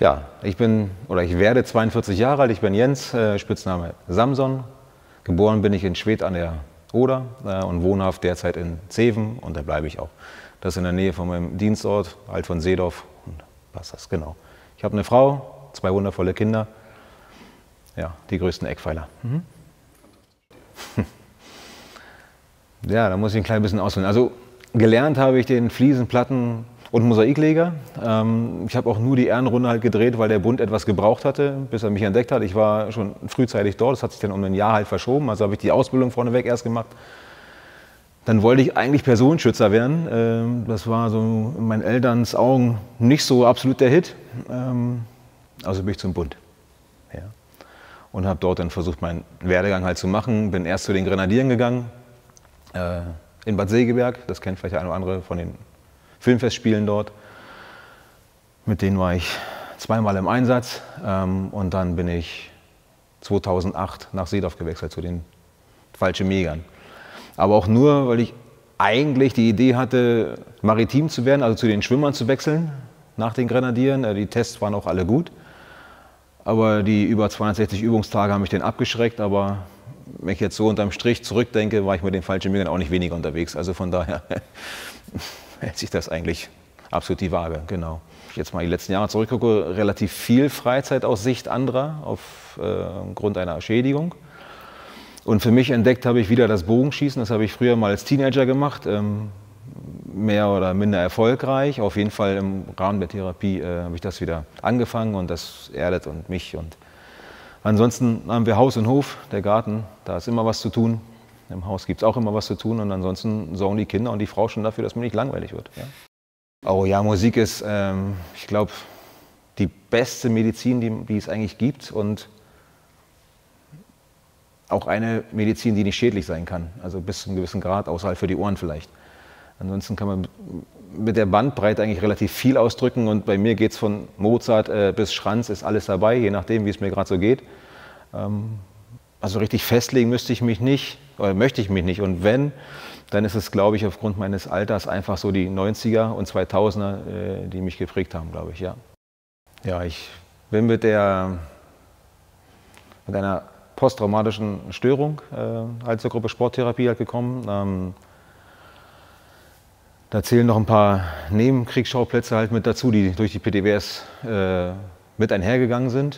Ja, ich werde 42 Jahre alt, ich bin Jens, Spitzname Samson. Geboren bin ich in Schwedt an der Oder und wohnhaft derzeit in Zeven und da bleibe ich auch. Das ist in der Nähe von meinem Dienstort, Alt von Seedorf und was das genau. Ich habe eine Frau, 2 wundervolle Kinder, ja, die größten Eckpfeiler. Ja, da muss ich ein klein bisschen ausholen. Also gelernt habe ich den Fliesen, Platten und Mosaikleger. Ich habe auch nur die Ehrenrunde halt gedreht, weil der Bund etwas gebraucht hatte, bis er mich entdeckt hat. Ich war schon frühzeitig dort, das hat sich dann um ein Jahr halt verschoben, also habe ich die Ausbildung vorneweg erst gemacht. Dann wollte ich eigentlich Personenschützer werden. Das war so in meinen Elterns Augen nicht so absolut der Hit. Also bin ich zum Bund. Ja. Und habe dort dann versucht, meinen Werdegang halt zu machen. Bin erst zu den Grenadieren gegangen, in Bad Segeberg. Das kennt vielleicht der eine oder andere von den Filmfestspielen dort. Mit denen war ich zweimal im Einsatz. Und dann bin ich 2008 nach Seedorf gewechselt zu den Fallschirmjägern. Aber auch nur, weil ich eigentlich die Idee hatte, maritim zu werden, also zu den Schwimmern zu wechseln nach den Grenadieren. Die Tests waren auch alle gut. Aber die über 260 Übungstage haben mich dann abgeschreckt. Aber wenn ich jetzt so unterm Strich zurückdenke, war ich mit den Fallschirmjägern auch nicht weniger unterwegs. Also von daher hält sich das eigentlich absolut die Waage. Genau. Wenn ich jetzt mal die letzten Jahre zurückgucke, relativ viel Freizeit aus Sicht anderer aufgrund einer Schädigung. Und für mich entdeckt habe ich wieder das Bogenschießen. Das habe ich früher mal als Teenager gemacht, mehr oder minder erfolgreich. Auf jeden Fall im Rahmen der Therapie habe ich das wieder angefangen und das erdet und mich. Und ansonsten haben wir Haus und Hof, der Garten, da ist immer was zu tun. Im Haus gibt es auch immer was zu tun und ansonsten sorgen die Kinder und die Frau schon dafür, dass mir nicht langweilig wird. Ja. Oh ja, Musik ist, ich glaube, die beste Medizin, die es eigentlich gibt und auch eine Medizin, die nicht schädlich sein kann, also bis zu einem gewissen Grad, außerhalb für die Ohren vielleicht. Ansonsten kann man mit der Bandbreite eigentlich relativ viel ausdrücken und bei mir geht es von Mozart bis Schranz, ist alles dabei, je nachdem, wie es mir gerade so geht. Also richtig festlegen müsste ich mich nicht, oder möchte ich mich nicht und wenn, dann ist es, glaube ich, aufgrund meines Alters einfach so die 90er und 2000er, die mich geprägt haben, glaube ich, ja. Ja, ich bin mit einer posttraumatischen Störung halt zur Gruppe Sporttherapie halt gekommen. Da zählen noch ein paar Nebenkriegsschauplätze halt mit dazu, die durch die PTBS mit einhergegangen sind.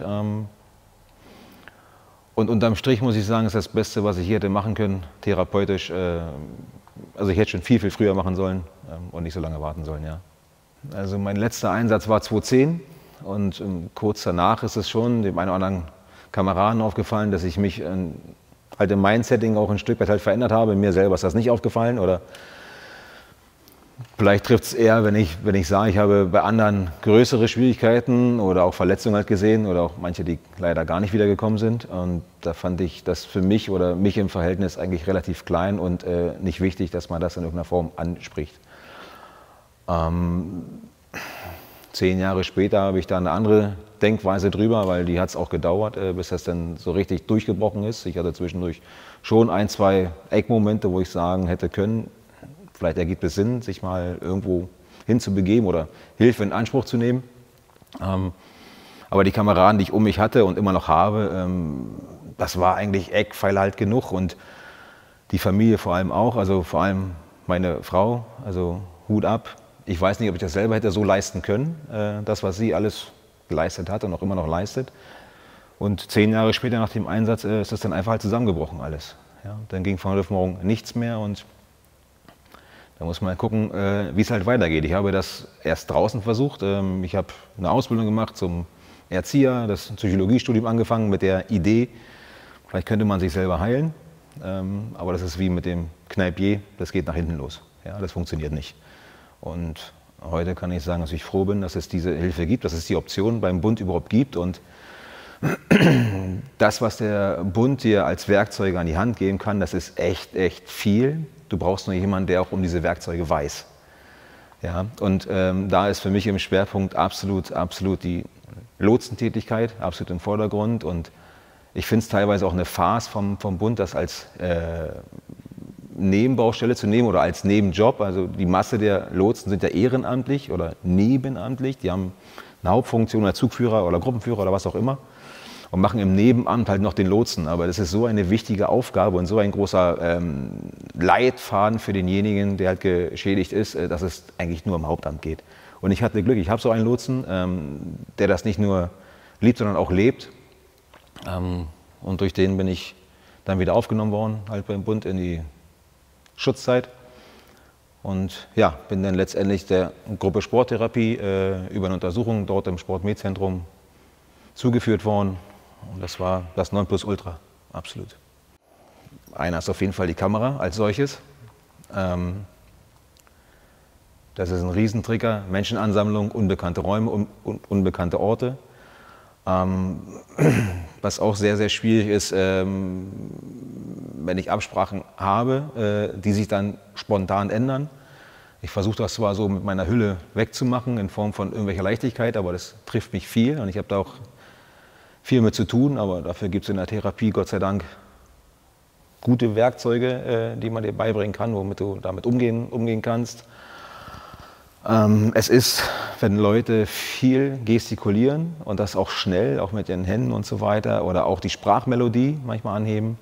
Und unterm Strich muss ich sagen, ist das Beste, was ich hier hätte machen können, therapeutisch. Also ich hätte schon viel, viel früher machen sollen und nicht so lange warten sollen, ja. Also mein letzter Einsatz war 2010 und kurz danach ist es schon dem einen oder anderen Kameraden aufgefallen, dass ich mich halt im Mindsetting auch ein Stück weit halt verändert habe. Mir selber ist das nicht aufgefallen oder vielleicht trifft es eher, wenn ich sage, ich habe bei anderen größere Schwierigkeiten oder auch Verletzungen halt gesehen oder auch manche, die leider gar nicht wiedergekommen sind. Und da fand ich das für mich oder mich im Verhältnis eigentlich relativ klein und nicht wichtig, dass man das in irgendeiner Form anspricht. 10 Jahre später habe ich da eine andere Denkweise drüber, weil die hat es auch gedauert, bis das dann so richtig durchgebrochen ist. Ich hatte zwischendurch schon 1, 2 Eckmomente, wo ich sagen hätte können, vielleicht ergibt es Sinn, sich mal irgendwo hinzubegeben oder Hilfe in Anspruch zu nehmen. Aber die Kameraden, die ich um mich hatte und immer noch habe, das war eigentlich Eckpfeiler halt genug und die Familie vor allem auch, also vor allem meine Frau, also Hut ab. Ich weiß nicht, ob ich das selber hätte so leisten können, das, was sie alles geleistet hat und auch immer noch leistet. Und 10 Jahre später nach dem Einsatz ist das dann einfach halt zusammengebrochen alles. Ja, dann ging von heute auf morgen nichts mehr und da muss man gucken, wie es halt weitergeht. Ich habe das erst draußen versucht. Ich habe eine Ausbildung gemacht zum Erzieher, das Psychologiestudium angefangen mit der Idee, vielleicht könnte man sich selber heilen. Aber das ist wie mit dem Kneipier, das geht nach hinten los. Ja, das funktioniert nicht. Und heute kann ich sagen, dass ich froh bin, dass es diese Hilfe gibt, dass es die Option beim Bund überhaupt gibt. Und das, was der Bund dir als Werkzeuge an die Hand geben kann, das ist echt, echt viel. Du brauchst nur jemanden, der auch um diese Werkzeuge weiß. Ja, und da ist für mich im Schwerpunkt absolut die Lotsentätigkeit, absolut im Vordergrund. Und ich finde es teilweise auch eine Farce vom Bund, das als Nebenbaustelle zu nehmen oder als Nebenjob. Also die Masse der Lotsen sind ja ehrenamtlich oder nebenamtlich. Die haben eine Hauptfunktion oder Zugführer oder Gruppenführer oder was auch immer und machen im Nebenamt halt noch den Lotsen. Aber das ist so eine wichtige Aufgabe und so ein großer Leitfaden für denjenigen, der halt geschädigt ist, dass es eigentlich nur im Hauptamt geht. Und ich hatte Glück, ich habe so einen Lotsen, der das nicht nur liebt, sondern auch lebt. Und durch den bin ich dann wieder aufgenommen worden, halt beim Bund in die Schutzzeit. Und ja, bin dann letztendlich der Gruppe Sporttherapie über eine Untersuchung dort im Sportmedzentrum zugeführt worden. Und das war das Nonplusultra, absolut. Einer ist auf jeden Fall die Kamera als solches. Das ist ein Riesentrigger, Menschenansammlung, unbekannte Räume und unbekannte Orte. Was auch sehr, sehr schwierig ist, wenn ich Absprachen habe, die sich dann spontan ändern. Ich versuche das zwar so mit meiner Hülle wegzumachen in Form von irgendwelcher Leichtigkeit, aber das trifft mich viel und ich habe da auch viel mit zu tun, aber dafür gibt es in der Therapie Gott sei Dank gute Werkzeuge, die man dir beibringen kann, womit du damit umgehen kannst. Es ist, wenn Leute viel gestikulieren und das auch schnell, auch mit ihren Händen und so weiter, oder auch die Sprachmelodie manchmal anheben,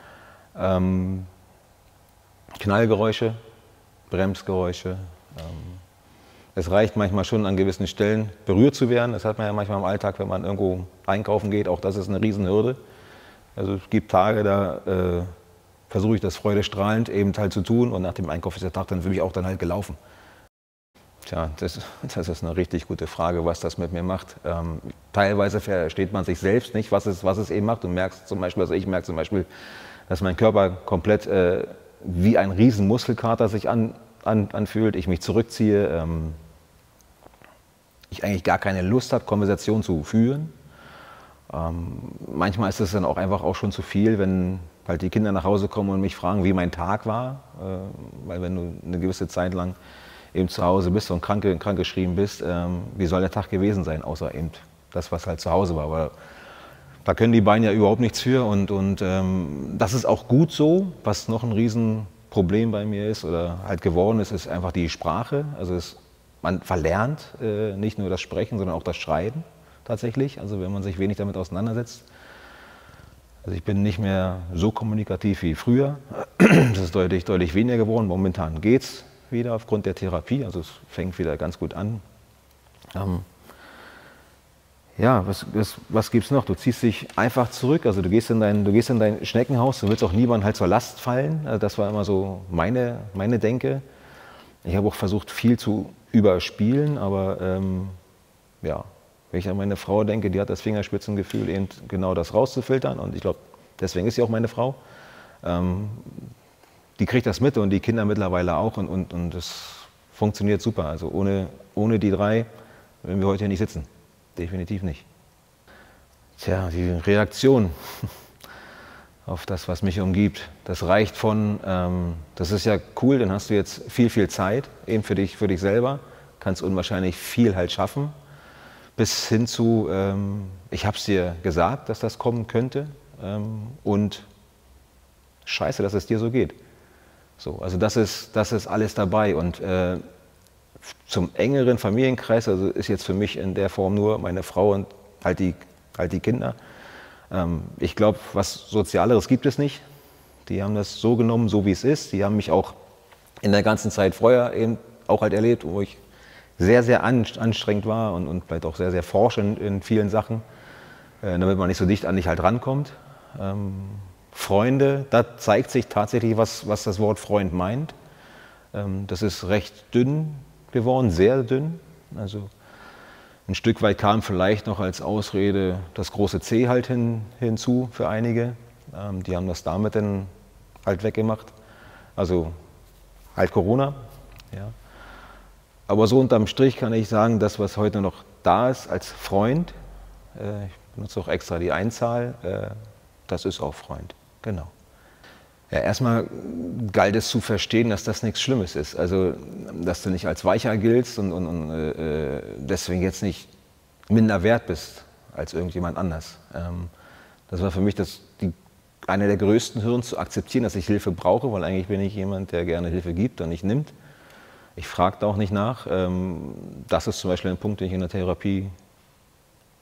Knallgeräusche, Bremsgeräusche. Es reicht manchmal schon an gewissen Stellen berührt zu werden. Das hat man ja manchmal im Alltag, wenn man irgendwo einkaufen geht. Auch das ist eine Riesenhürde. Also es gibt Tage, da versuche ich das freudestrahlend eben halt zu tun und nach dem Einkauf ist der Tag dann für mich auch dann halt gelaufen. Tja, das ist eine richtig gute Frage, was das mit mir macht. Teilweise versteht man sich selbst nicht, was es eben macht. Du merkst zum Beispiel, also ich merke zum Beispiel, dass mein Körper komplett wie ein riesen Muskelkater sich anfühlt, ich mich zurückziehe, ich eigentlich gar keine Lust habe, Konversation zu führen. Manchmal ist es dann auch einfach auch schon zu viel, wenn halt die Kinder nach Hause kommen und mich fragen, wie mein Tag war. Weil wenn du eine gewisse Zeit lang eben zu Hause bist und krankgeschrieben bist, wie soll der Tag gewesen sein, außer eben das, was halt zu Hause war. Aber da können die Beine ja überhaupt nichts für und das ist auch gut so. Was noch ein Riesenproblem bei mir ist oder halt geworden ist, ist einfach die Sprache. Also man verlernt nicht nur das Sprechen, sondern auch das Schreiben tatsächlich. Also wenn man sich wenig damit auseinandersetzt. Also ich bin nicht mehr so kommunikativ wie früher. Das ist deutlich weniger geworden. Momentan geht's wieder aufgrund der Therapie. Also es fängt wieder ganz gut an. Ja, was gibt's noch? Du ziehst dich einfach zurück. Also du gehst in dein Schneckenhaus. Du willst auch niemandem halt zur Last fallen. Also das war immer so meine Denke. Ich habe auch versucht, viel zu überspielen, aber ja. Wenn ich an meine Frau denke, die hat das Fingerspitzengefühl, eben genau das rauszufiltern. Und ich glaube, deswegen ist sie auch meine Frau. Die kriegt das mit und die Kinder mittlerweile auch. Und das funktioniert super. Also ohne die drei würden wir heute hier nicht sitzen. Definitiv nicht. Tja, die Reaktion auf das, was mich umgibt, das reicht von, das ist ja cool, dann hast du jetzt viel Zeit, eben für dich selber, kannst unwahrscheinlich viel halt schaffen. Bis hin zu, ich habe es dir gesagt, dass das kommen könnte und scheiße, dass es dir so geht. So, also das ist alles dabei und zum engeren Familienkreis, also ist jetzt für mich in der Form nur meine Frau und halt die Kinder. Ich glaube, was Sozialeres gibt es nicht. Die haben das so genommen, so wie es ist. Die haben mich auch in der ganzen Zeit vorher eben auch halt erlebt, wo ich sehr anstrengend war und vielleicht auch sehr forschend in vielen Sachen, damit man nicht so dicht an dich halt rankommt. Freunde, da zeigt sich tatsächlich, was das Wort Freund meint. Das ist recht dünn geworden, sehr dünn. Also ein Stück weit kam vielleicht noch als Ausrede das große C halt hinzu für einige. Die haben das damit dann halt weggemacht. Also halt Corona, ja. Aber so unterm Strich kann ich sagen, das, was heute noch da ist als Freund, ich benutze auch extra die Einzahl, das ist auch Freund, genau. Ja, erstmal galt es zu verstehen, dass das nichts Schlimmes ist. Also, dass du nicht als weicher giltst und deswegen jetzt nicht minder wert bist als irgendjemand anders. Das war für mich eine der größten Hürden, zu akzeptieren, dass ich Hilfe brauche, weil eigentlich bin ich jemand, der gerne Hilfe gibt und nicht nimmt. Ich frage da auch nicht nach. Das ist zum Beispiel ein Punkt, den ich in der Therapie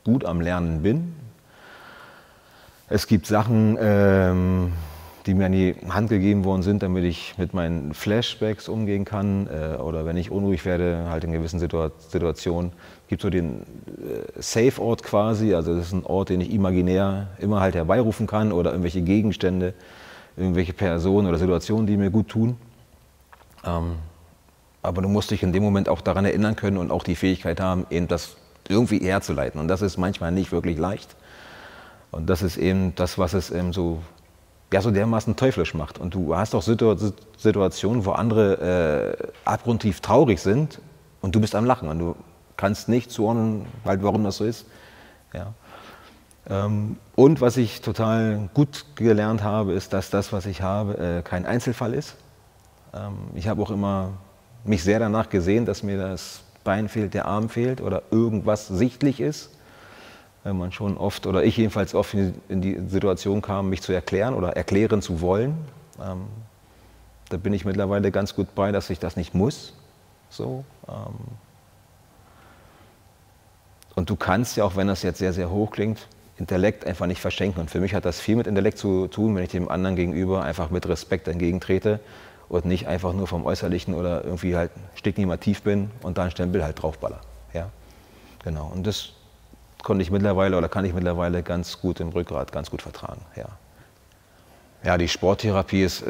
gut am Lernen bin. Es gibt Sachen, die mir an die Hand gegeben worden sind, damit ich mit meinen Flashbacks umgehen kann oder wenn ich unruhig werde, halt in gewissen Situationen. Es gibt so den Safe-Ort quasi, also das ist ein Ort, den ich imaginär immer halt herbeirufen kann oder irgendwelche Gegenstände, irgendwelche Personen oder Situationen, die mir gut tun. Aber du musst dich in dem Moment auch daran erinnern können und auch die Fähigkeit haben, eben das irgendwie herzuleiten. Und das ist manchmal nicht wirklich leicht. Und das ist eben das, was es eben so dermaßen teuflisch macht. Und du hast auch Situationen, wo andere abgrundtief traurig sind und du bist am Lachen. Und du kannst nicht zuordnen, halt, warum das so ist. Ja. Und was ich total gut gelernt habe, ist, dass das, was ich habe, kein Einzelfall ist. Ich habe auch immer mich sehr danach gesehen, dass mir das Bein fehlt, der Arm fehlt oder irgendwas sichtlich ist. Wenn man schon oft, oder ich jedenfalls oft in die Situation kam, mich zu erklären oder erklären zu wollen. Da bin ich mittlerweile ganz gut bei, dass ich das nicht muss. So, und du kannst ja, auch wenn das jetzt sehr, sehr hoch klingt, Intellekt einfach nicht verschenken. Und für mich hat das viel mit Intellekt zu tun, wenn ich dem anderen gegenüber einfach mit Respekt entgegentrete und nicht einfach nur vom Äußerlichen oder irgendwie halt stigmativ bin und da einen Stempel halt draufballer. Ja? Genau. Und das konnte ich mittlerweile oder kann ich mittlerweile ganz gut im Rückgrat ganz gut vertragen. Ja, ja, die Sporttherapie ist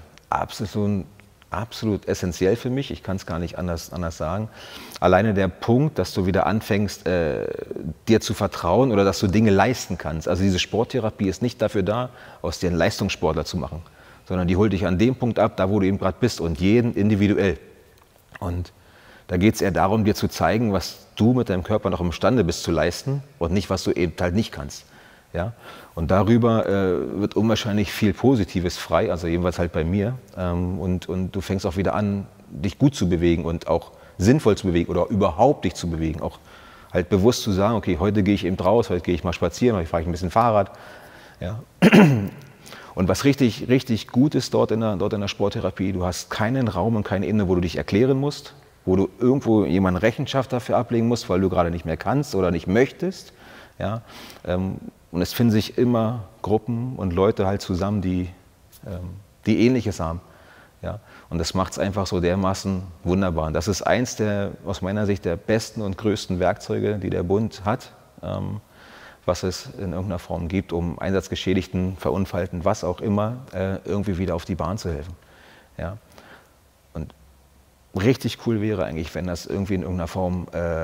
absolut essentiell für mich. Ich kann es gar nicht anders sagen. Alleine der Punkt, dass du wieder anfängst, dir zu vertrauen oder dass du Dinge leisten kannst. Also diese Sporttherapie ist nicht dafür da, aus dir einen Leistungssportler zu machen, sondern die holt dich an dem Punkt ab, da wo du eben gerade bist und jeden individuell. Und da geht es eher darum, dir zu zeigen, was du mit deinem Körper noch imstande bist zu leisten und nicht, was du eben halt nicht kannst. Ja? Und darüber wird unwahrscheinlich viel Positives frei, also jedenfalls halt bei mir. Und du fängst auch wieder an, dich gut zu bewegen und auch sinnvoll zu bewegen oder überhaupt dich zu bewegen. Auch halt bewusst zu sagen, okay, heute gehe ich eben raus, heute gehe ich mal spazieren, heute fahre ich ein bisschen Fahrrad. Ja? Und was richtig gut ist dort in der Sporttherapie, du hast keinen Raum und keine Ebene, wo du dich erklären musst, wo du irgendwo jemanden Rechenschaft dafür ablegen musst, weil du gerade nicht mehr kannst oder nicht möchtest. Ja? Und es finden sich immer Gruppen und Leute halt zusammen, die Ähnliches haben. Ja? Und das macht es einfach so dermaßen wunderbar. Und das ist eins der, aus meiner Sicht, der besten und größten Werkzeuge, die der Bund hat, was es in irgendeiner Form gibt, um Einsatzgeschädigten, Verunfallten, was auch immer, irgendwie wieder auf die Bahn zu helfen. Ja? Und richtig cool wäre eigentlich, wenn das irgendwie in irgendeiner Form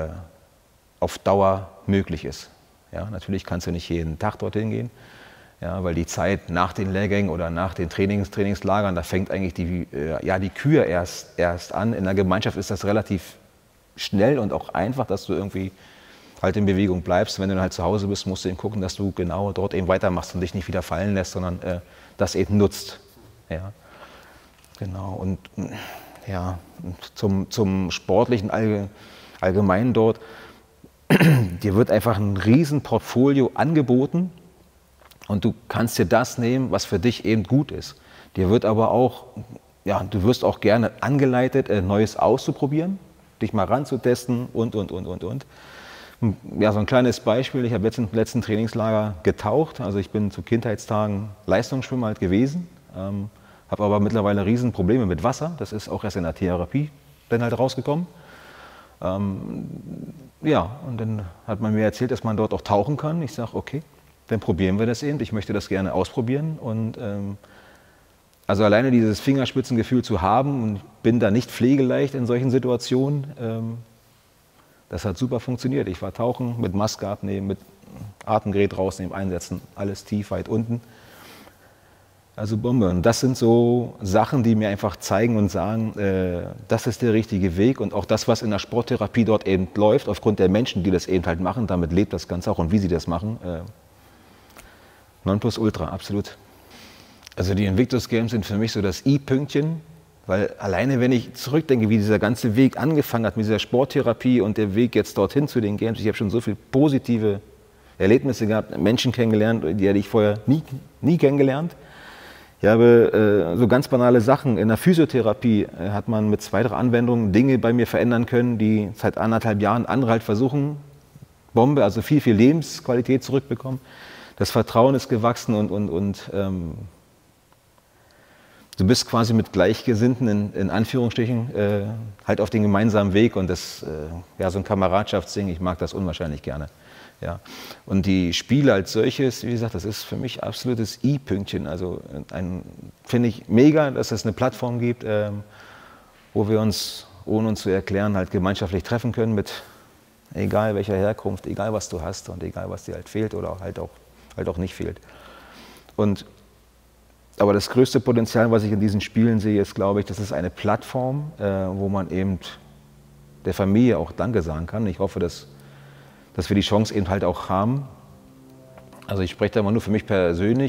auf Dauer möglich ist. Ja, natürlich kannst du nicht jeden Tag dorthin gehen, ja, weil die Zeit nach den Lehrgängen oder nach den Trainingslagern, da fängt eigentlich die Kür erst an. In der Gemeinschaft ist das relativ schnell und auch einfach, dass du irgendwie halt in Bewegung bleibst. Wenn du dann halt zu Hause bist, musst du eben gucken, dass du genau dort eben weitermachst und dich nicht wieder fallen lässt, sondern das eben nutzt. Ja, genau. Und ja, zum Sportlichen allgemein dort, dir wird einfach ein riesen Portfolio angeboten und du kannst dir das nehmen, was für dich eben gut ist. Dir wird aber auch, ja, du wirst auch gerne angeleitet, Neues auszuprobieren, dich mal ranzutesten und. Ja, so ein kleines Beispiel, ich habe jetzt im letzten Trainingslager getaucht, also ich bin zu Kindheitstagen Leistungsschwimmer halt gewesen, habe aber mittlerweile riesen Probleme mit Wasser, das ist auch erst in der Therapie dann halt rausgekommen. Ja, und dann hat man mir erzählt, dass man dort auch tauchen kann. Ich sage, okay, dann probieren wir das eben. Ich möchte das gerne ausprobieren. Und also alleine dieses Fingerspitzengefühl zu haben und bin da nicht pflegeleicht in solchen Situationen, das hat super funktioniert. Ich war tauchen, mit Maske abnehmen, mit Atemgerät rausnehmen, einsetzen, alles tief, weit unten. Also Bombe. Und das sind so Sachen, die mir einfach zeigen und sagen, das ist der richtige Weg. Und auch das, was in der Sporttherapie dort eben läuft, aufgrund der Menschen, die das eben halt machen, damit lebt das Ganze auch und wie sie das machen. Nonplusultra, absolut. Also die Invictus Games sind für mich so das I-Pünktchen, weil alleine, wenn ich zurückdenke, wie dieser ganze Weg angefangen hat mit dieser Sporttherapie und der Weg jetzt dorthin zu den Games, ich habe schon so viele positive Erlebnisse gehabt, Menschen kennengelernt, die hätte ich vorher nie kennengelernt. Ich habe so ganz banale Sachen. In der Physiotherapie hat man mit 2, 3 Anwendungen Dinge bei mir verändern können, die seit 1,5 Jahren andere halt versuchen, Bombe, also viel, viel Lebensqualität zurückbekommen. Das Vertrauen ist gewachsen und du bist quasi mit Gleichgesinnten in Anführungsstrichen halt auf den gemeinsamen Weg und das, ja, so ein Kameradschaftsding, ich mag das unwahrscheinlich gerne. Ja. Und die Spiele als solches, wie gesagt, das ist für mich absolutes I-Pünktchen. Also finde ich mega, dass es eine Plattform gibt, wo wir uns, ohne uns zu erklären, halt gemeinschaftlich treffen können mit egal welcher Herkunft, egal was du hast und egal was dir halt fehlt oder halt auch nicht fehlt. Aber das größte Potenzial, was ich in diesen Spielen sehe, ist, glaube ich, das ist eine Plattform, wo man eben der Familie auch Danke sagen kann. Ich hoffe, dass wir die Chance eben halt auch haben. Also ich spreche da mal nur für mich persönlich.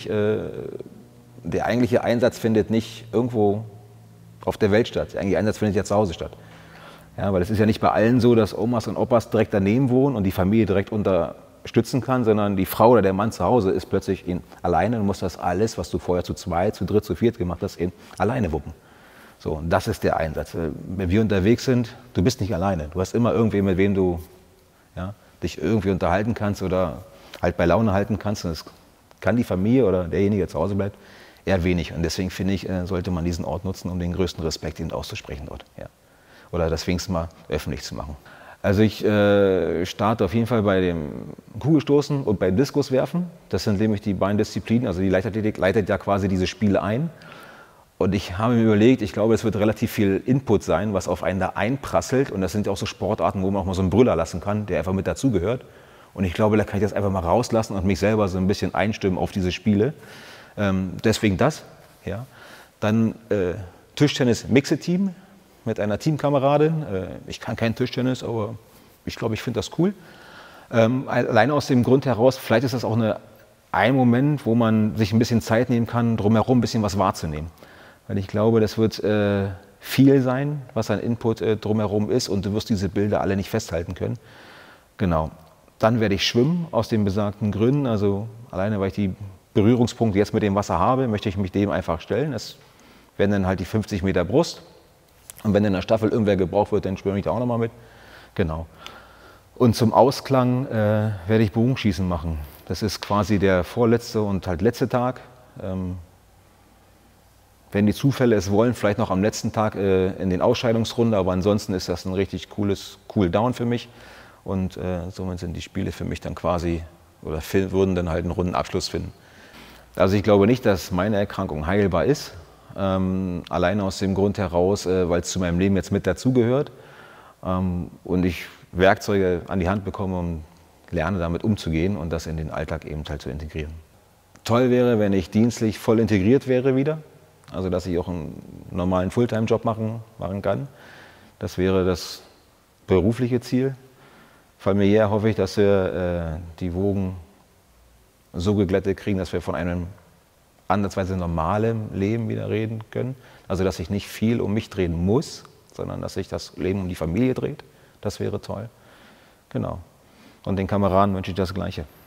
Der eigentliche Einsatz findet nicht irgendwo auf der Welt statt. Der eigentliche Einsatz findet ja zu Hause statt. Ja, weil es ist ja nicht bei allen so, dass Omas und Opas direkt daneben wohnen und die Familie direkt unterstützen kann, sondern die Frau oder der Mann zu Hause ist plötzlich alleine und muss das alles, was du vorher zu zweit, zu dritt, zu viert gemacht hast, alleine wuppen. So, und das ist der Einsatz. Wenn wir unterwegs sind, du bist nicht alleine. Du hast immer irgendwen, mit wem du dich irgendwie unterhalten kannst oder halt bei Laune halten kannst. Und das kann die Familie oder derjenige, der zu Hause bleibt, eher wenig. Und deswegen finde ich, sollte man diesen Ort nutzen, um den größten Respekt eben auszusprechen dort. Ja. Oder das wenigstens mal öffentlich zu machen. Also ich starte auf jeden Fall bei dem Kugelstoßen und bei Diskuswerfen. Das sind nämlich die beiden Disziplinen. Also die Leichtathletik leitet ja quasi diese Spiele ein. Und ich habe mir überlegt, ich glaube, es wird relativ viel Input sein, was auf einen da einprasselt. Und das sind ja auch so Sportarten, wo man auch mal so einen Brüller lassen kann, der einfach mit dazugehört. Und ich glaube, da kann ich das einfach mal rauslassen und mich selber so ein bisschen einstimmen auf diese Spiele. Deswegen das. Ja. Dann Tischtennis Mixed-Team mit einer Teamkameradin. Ich kann kein Tischtennis, aber ich glaube, ich finde das cool. Alleine aus dem Grund heraus, vielleicht ist das auch ein Moment, wo man sich ein bisschen Zeit nehmen kann, drumherum ein bisschen was wahrzunehmen. Weil ich glaube, das wird viel sein, was an Input drumherum ist und du wirst diese Bilder alle nicht festhalten können. Genau. Dann werde ich schwimmen, aus den besagten Gründen. Also alleine, weil ich die Berührungspunkte jetzt mit dem Wasser habe, möchte ich mich dem einfach stellen. Das werden dann halt die 50 Meter Brust. Und wenn in der Staffel irgendwer gebraucht wird, dann schwimme ich da auch nochmal mit. Genau. Und zum Ausklang werde ich Bogenschießen machen. Das ist quasi der vorletzte und halt letzte Tag. Wenn die Zufälle es wollen, vielleicht noch am letzten Tag in den Ausscheidungsrunde, aber ansonsten ist das ein richtig cooles Cool-Down für mich. Und somit sind die Spiele für mich dann quasi, oder würden dann halt einen runden Abschluss finden. Also ich glaube nicht, dass meine Erkrankung heilbar ist. Alleine aus dem Grund heraus, weil es zu meinem Leben jetzt mit dazugehört. Und ich Werkzeuge an die Hand bekomme und lerne damit umzugehen und das in den Alltag eben halt zu integrieren. Toll wäre, wenn ich dienstlich voll integriert wäre wieder. Also dass ich auch einen normalen Fulltime-Job machen kann. Das wäre das berufliche Ziel. Familiär hoffe ich, dass wir die Wogen so geglättet kriegen, dass wir von einem ansatzweise normalen Leben wieder reden können. Also dass sich nicht viel um mich drehen muss, sondern dass sich das Leben um die Familie dreht. Das wäre toll. Genau. Und den Kameraden wünsche ich das Gleiche.